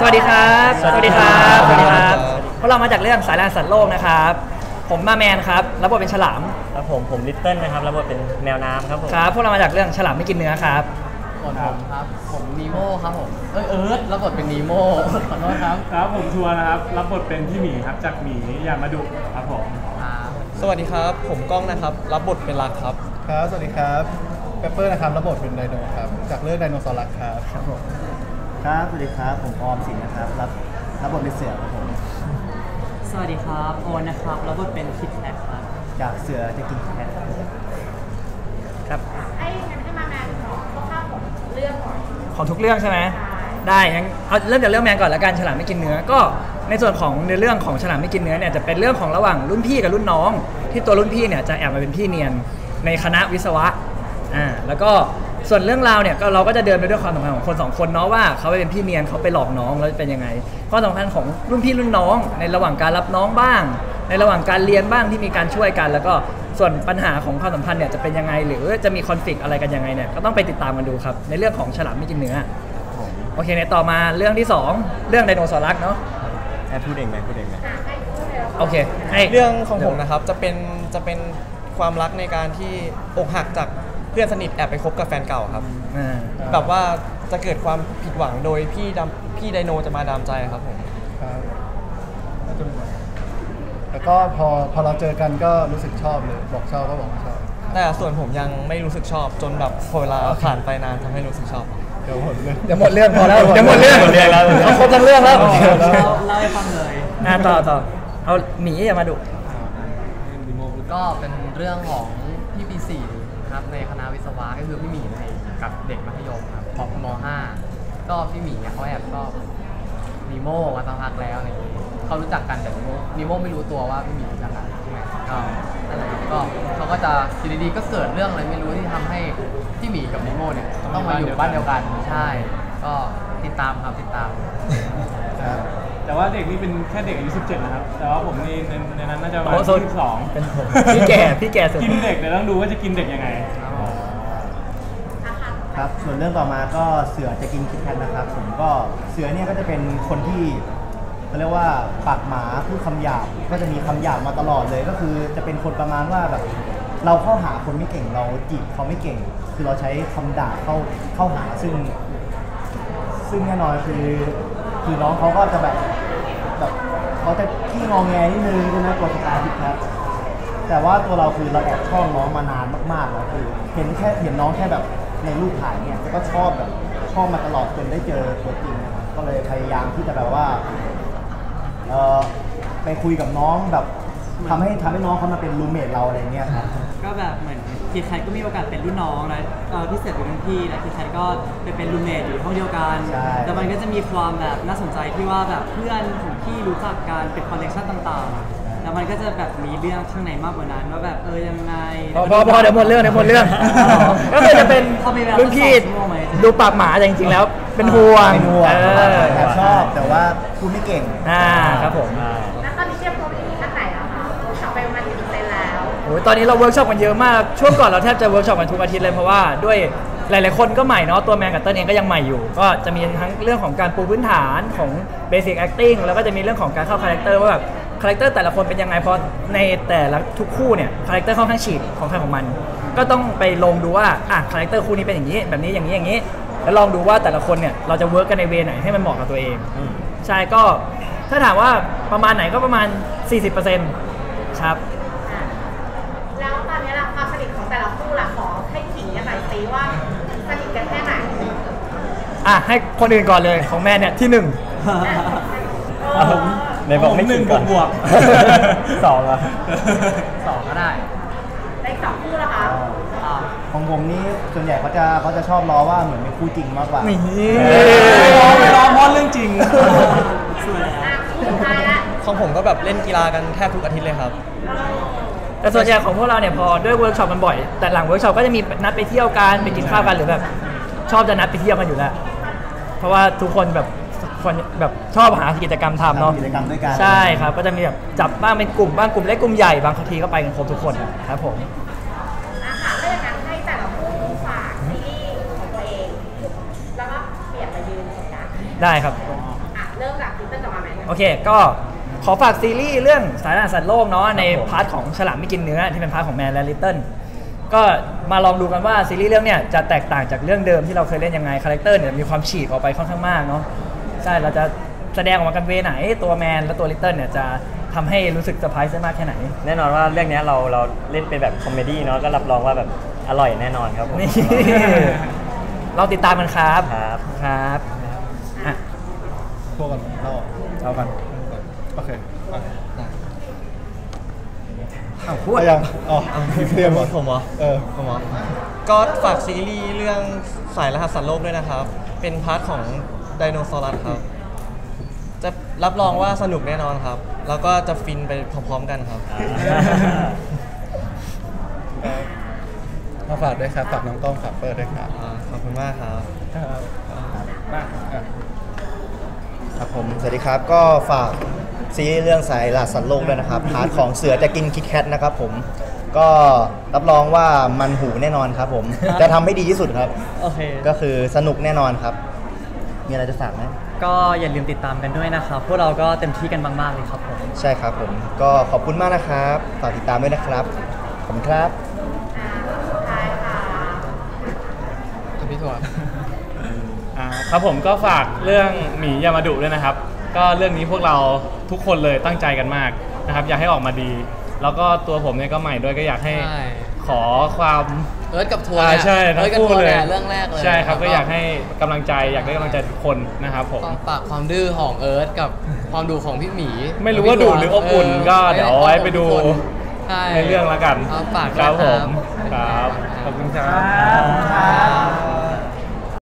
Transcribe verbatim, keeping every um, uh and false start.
สวัสดีครับสวัสดีครับสวัสดีครับพวกเรามาจากเรื่องสายล่าสัตว์โลกนะครับผมมาแมนครับรับบทเป็นฉลามครับผมผมลิตเติ้ลนะครับรับบทเป็นแมวน้ำครับผมครับพวกเรามาจากเรื่องฉลามไม่กินเนื้อครับส่วนผมครับผมนีโม่ครับผมเอ้ยเอิร์ธรับบทเป็นนีโม่ขอโทษครับครับผมทัวร์นะครับรับบทเป็นพี่หมีครับจากหมีอย่ามาดุครับผมสวัสดีครับผมก้องนะครับรับบทเป็นลักครับครับสวัสดีครับเปปเปอร์นะครับรับบทเป็นไดโนครับจากเรื่องไดโนเสาร์รักครับครับผมครับสวัสดีครับผมออมสินนะครับรับรับบทเป็นเสือครับผมสวัสดีครับโอนนะครับรับบทเป็นคิดแคทครับจากเสือจะกินแคทครับไอ้งั้นให้มาแมนของข้าวของเรื่องก่อนของทุกเรื่องใช่ไหมได้งั้นเอาเริ่มจากเรื่องแมนก่อนละกันฉลามไม่กินเนื้อก็ในส่วนของในเรื่องของฉลามไม่กินเนื้อเนี่ยจะเป็นเรื่องของระหว่างรุ่นพี่กับรุ่นน้องที่ตัวรุ่นพี่เนี่ยจะแอบมาเป็นพี่เนียนในคณะวิศวะอ่าแล้วก็ส่วนเรื่องราวเนี่ยก็เราก็จะเดินไปด้วยความสัมพันธ์ของคนสองคนเนาะว่าเขาไปเป็นพี่เนียนเขาไปหลอกน้องแล้วเป็นยังไงความสัมพันธ์ของรุ่นพี่รุ่นน้องในระหว่างการรับน้องบ้างในระหว่างการเรียนบ้างที่มีการช่วยกันแล้วก็ส่วนปัญหาของความสัมพันธ์เนี่ยจะเป็นยังไงหรือจะมีคอนฟ lict อะไรกันยังไงเนี่ยก็ต้องไปติดตามกันดูครับในเรื่องของฉลามไม่กินเนื้อโอเคในต่อมาเรื่องที่สองเรื่องไดโนเสาร์รักเนาะให้พูดเองไหมพูดเองไหมโอเคให้เรื่องของผมนะครับจะเป็นจะเป็นความรักในการที่อกหักจากเพื่อนสนิทแอบไปคบกับแฟนเก่าครับแบบว่าจะเกิดความผิดหวังโดยพี่ดำพี่ไดโนจะมาดามใจครับผมครับแล้วก็พอพอเราเจอกันก็รู้สึกชอบเลยบอกชอบก็บอกชอบแต่ส่วนผมยังไม่รู้สึกชอบจนแบบพอเวลาผ่านไปนานทำให้รู้สึกชอบเดี๋ยวหมดเรื่องเดี๋ยวหมดเรื่องพอแล้วเดี๋ยวหมดเรื่องแล้วเขาครบทั้งเรื่องแล้วเล่าให้ฟังเลยอ่าต่อต่อเอาหมีอย่ามาดุก็เป็นเรื่องของพี่ปีสี่ครับในคณะวิศวะก็คือพี่หมีในกับเด็กมัธยมครับป.ม.ห้าก็พี่หมีเขาแอบชอบนีโม่มาสักพักแล้วอะไรอย่างนี้เขารู้จักกันแต่นีโม่นีโม่ไม่รู้ตัวว่าพี่หมีรู้จักกันใช่ไหมก็นั่นแหละก็เขาก็จะอยู่ดีๆก็เกิดเรื่องอะไรไม่รู้ที่ทำให้พี่หมีกับนีโม่เนี่ยต้องมาอยู่บ้านเดียวกันใช่ก็ติดตามครับติดตามแต่ว่าเด็กนี่เป็นแค่เด็กอายุสิบเจ็ดนะครับแต่ว่าผมนี่ในในนั้นน่าจะประมาณสิบสองเป็นผมพี่แก่พี่แก่สุดกินเด็กเดี๋ยวต้องดูว่าจะกินเด็กยังไงครับส่วนเรื่องต่อมาก็เสือจะกินคิดแคทนะครับผมก็เสือเนี่ยก็จะเป็นคนที่เขาเรียกว่าปากหมาพูดคำหยาบก็จะมีคำหยาบมาตลอดเลยก็คือจะเป็นคนประมาณว่าแบบเราเข้าหาคนไม่เก่งเราจีบเขาไม่เก่งคือเราใช้คำด่าเข้าเข้าหาซึ่งซึ่งแน่นอนคือคือน้องเขาก็จะแบบแบบเขาจะขี้งอแงนิดนึงใช่ไหมกลัวสตาร์ทิครับแต่ว่าตัวเราคือเราแอบชอบน้องมานานมากๆแล้วคือเห็นแค่เห็นน้องแค่แบบในรูปถ่ายเนี่ยก็ชอบแบบชอบมาตลอดจนได้เจอตัวจริงนะครับก็เลยพยายามที่จะแบบว่าเออไปคุยกับน้องแบบทำให้ทำให้น้องเขามาเป็นรูมเมทเราอะไรเงี้ยครับก็แบบเหมือนคิดแคทก็มีโอกาสเป็นรุ่นน้องแล้วพี่เสือเป็นรุ่นพี่แล้วคิดแคทก็ไปเป็นรูมเมทอยู่ห้องเดียวกันแต่มันก็จะมีความแบบน่าสนใจที่ว่าแบบเพื่อนของพี่รู้จักกันเป็นคอนเนคชั่นต่างๆแล้วมันก็จะแบบมีเรื่องข้างในมากกว่านั้นว่าแบบเออยังไงพอพอเดี๋ยวหมดเรื่องเดี๋ยวหมดเรื่องก็คือจะเป็นรุ่นพี่ดูปากหมาแต่จริงๆแล้วเป็นห่วงแต่ชอบแต่ว่าพูดไม่เก่งอ่าครับผมแล้วตอนนี้เทียบตัวไปถึงขั้นไหนแล้วคะเวิร์กช็อปไปประมาณกี่เปอร์เซ็นต์แล้วโอ้ยตอนนี้เราเวิร์กช็อปกันเยอะมากช่วงก่อนเราแทบจะเวิร์กช็อปกันทุกอาทิตย์เลยเพราะว่าด้วยหลายๆคนก็ใหม่เนาะตัวแมนกับเติ้ลเองก็ยังใหม่อยู่ก็จะมีทั้งเรื่องของการปูพื้นฐานของ Basic Acting แล้วก็จะมีเรื่องของการเข้าคาแรคเตอร์ว่าแบบคาแรคเตอร์แต่ละคนเป็นยังไงเพราะในแต่ละทุกคู่เนี่ยคาแรคเตอร์ค่อนข้างฉีกของใครของมันก็ต้องไปลงดูว่าอ่ะคาแรคเตอร์คู่นี้เป็นอย่างนี้แบบนี้อย่างนี้อย่างนี้แล้วลองดูว่าแต่ละคนเนี่ยเราจะเวิร์กกันในเวไหนให้มันเหมาะกับตัวเองใช่ก็ถ้าถามว่าประมาณไหนก็ประมาณ สี่สิบเปอร์เซ็นต์ ครับแล้วตอนนี้เราความสนิทของแต่ละคู่ล่ะขอให้ขิงกันหน่อยสิว่าสนิทกันแค่ไหนอ่ะให้คนอื่นก่อนเลยของแม่เนี่ยที่หนึ่งในบอกไม่หนึ่งบวกสองอะสองก็ได้ได้สองคู่แล้วคะของผมนี่ส่วนใหญ่เขาจะเขาจะชอบล้อว่าเหมือนเป็นคู่จริงมากกว่านี่ไม่ล้อไม่ล้อเพราะเรื่องจริงของผมก็แบบเล่นกีฬากันแทบทุกอาทิตย์เลยครับแต่ส่วนใหญ่ของพวกเราเนี่ยพอด้วยเวิร์กช็อปกันบ่อยแต่หลังเวิร์กช็อปก็จะมีนัดไปเที่ยวกันไปกินข้าวกันหรือแบบชอบจะนัดไปเที่ยวกันอยู่แล้วเพราะว่าทุกคนแบบคนแบบชอบหากิจกรรมทำเนาะกิจกรรมด้วยกันใช่ครับก็จะมีแบบจับบ้างเป็นกลุ่มบ้างกลุ่มเล็กกลุ่มใหญ่บางทีก็ไปกันครบทุกคนครับผมนะคะถ้าอย่างนั้นให้แต่ละคู่ฝากที่ของตัวเองแล้วก็เปลี่ยนมายืนตรงนั้นได้ครับอ่ะเริ่มจากลิตเติ้ลกับมาแมนโอเคก็ขอฝากซีรีส์เรื่องสายล่าสัตว์โลกเนาะในพาร์ทของฉลามไม่กินเนื้อที่เป็นพาร์ทของแมนและลิตเติ้ลก็มาลองดูกันว่าซีรีส์เรื่องเนี้ยจะแตกต่างจากเรื่องเดิมที่เราเคยเล่นยังไงคาแรคเตอร์เนี่ยมีความฉีกออกไปค่อนข้างมากเนาะใช่เราจะแสดงออกมากันเวไหนตัวแมนและตัวลิตเติ้ลเนี่ยจะทำให้รู้สึกเซอร์ไพรส์ได้มากแค่ไหนแน่นอนว่าเรื่องนี้เราเราเล่นเป็นแบบคอมเมดี้เนาะก็รับรองว่าแบบอร่อยแน่นอนครับผมนี่ เราติดตามกันครับครับครับอ่ะพวกกันเราเอากันโอเคอ่ะเอาพูดเอายังอ๋อเตรียมหมดผมเหรอเออผมเหรอก็ฝากซีรีส์เรื่องสายรหัสสัตว์โลกด้วยนะครับ เป็นพาร์ทของไดโนเสาร์ครับ จะรับรองว่าสนุกแน่นอนครับ แล้วก็จะฟินไปพร้อมๆกันครับมาฝากด้วยครับฝากน้องกล้องฝากเปิดด้วยครับอ่าขอบคุณมากครับมาอ่ะครับผม สวัสดีครับ ก็ฝากซีรีส์เรื่องสายล่าสัตว์โลกด้วยนะครับ พาร์ทของเสือจะกินคิดแคทนะครับผม ก็รับรองว่ามันหูแน่นอนครับผม จะทำให้ดีที่สุดครับโอเคก็คือสนุกแน่นอนครับ มีอะไรจะฝากไหมก็อย่าลืมติดตามกันด้วยนะครับ พวกเราก็เต็มที่กันมากๆเลยครับผมใช่ครับผม ก็ขอบคุณมากนะครับ ฝากติดตามด้วยนะครับ ขอบคุณครับสุดท้ายค่ะพี่ถั่วอ่าครับผมก็ฝากเรื่องหมียามาดุด้วยนะครับ ก็เรื่องนี้พวกเราทุกคนเลยตั้งใจกันมากนะครับ อยากให้ออกมาดี แล้วก็ตัวผมเนี่ยก็ใหม่ด้วยก็อยากให้ใช่ขอความเอิร์ธกับทัวร์อ่าเนี่ยใช่เอิร์ธกับทั้งคู่ทัวร์เลยเนี่ยเรื่องแรกเลยใช่ครับก็แล้วอยากให้กำลังใจอยากได้กำลังใจทุกคนนะครับผมความปากความดื้อของเอิร์ธกับความดุของพี่หมีไม่รู้ว่าดุหรืออบอุ่นก็เดี๋ยวเอาไว้ไปดูใช่ในเรื่องแล้วกันเอาฝากครับด้วยผมครับขอบคุณครับครับ